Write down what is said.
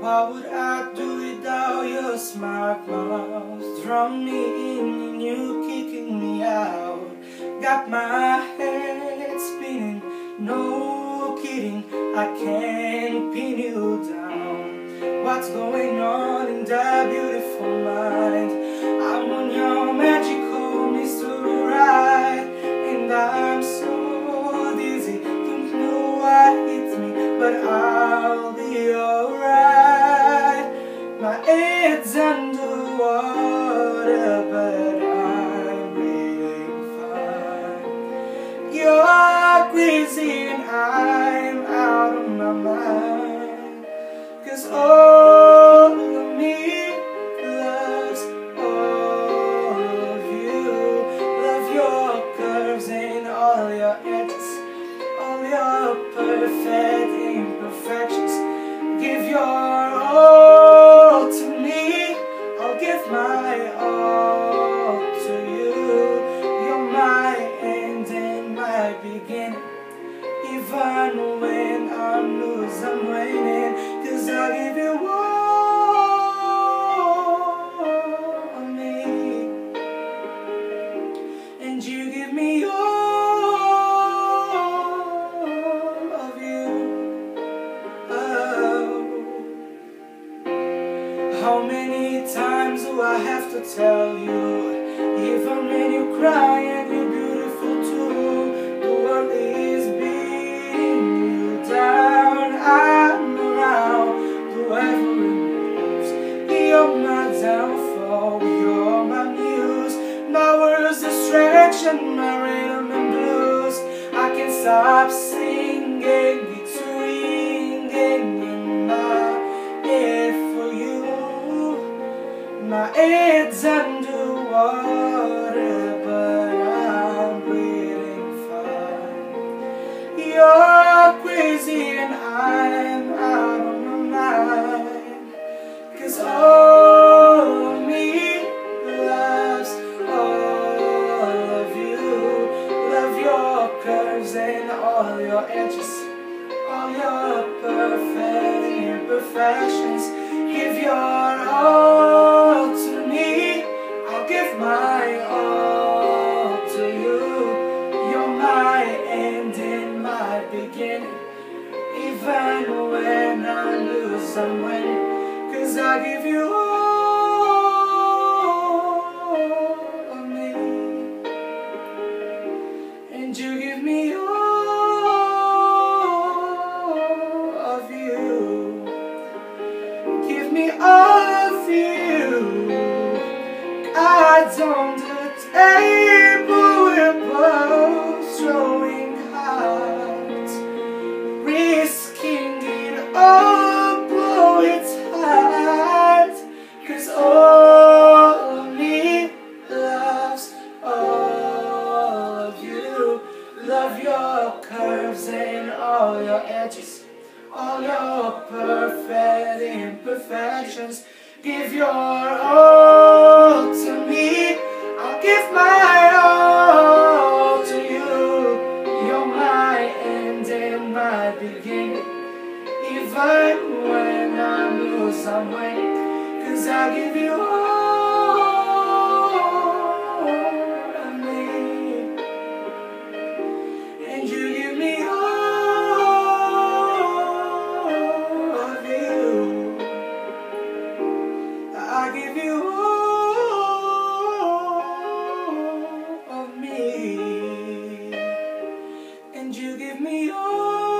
What would I do without your smart mouth? Drum me in and you kicking me out. Got my head spinning, no kidding, I can't pin you down. What's going on in that beautiful mind? I'm on your magical mystery ride, and I'm so dizzy, don't know what hits me, but I'll be alright. My head's underwater, but I'm breathing fine. You're crazy and I'm out of my mind, 'cause all of me loves all of you. Love your curves and all your edges, all your perfect imperfections. Give your all to me, I'll give my all to you. You're my end and my beginning. Even when I'm losing, I'm winning, 'cause I give you all of me, and you give me all of you. Oh. How many times do I have to tell you? Even when you cry and you're beautiful too, the world is beating you down. I'm around through every moves. You're my downfall, you're my muse, my world's distraction, my rhythm and blues. I can't stop singing, it's ringing in my head for you. My head's underwater, but I'm breathing fine. You're crazy and I'm out of my mind, 'cause all of me loves all of you. Love your curves and all your edges, all your perfect imperfections. Give your all to me, I'll give my all to you. You're my end and my beginning. Even when I lose, I'm winning, 'cause I give you all of me, and you give me all of you. Give me all of you. Cards on the table, we're both throwing hearts, risking it all, blow its heart, 'cause all of me loves all of you. Love your curves and all your edges, all your perfect imperfections. Give your all to me, I'll give my all to you. You're my end and my beginning. Even when I lose, I'm winning, 'cause I give you all of me, and you give me all of you. I give you all of me, and you give me all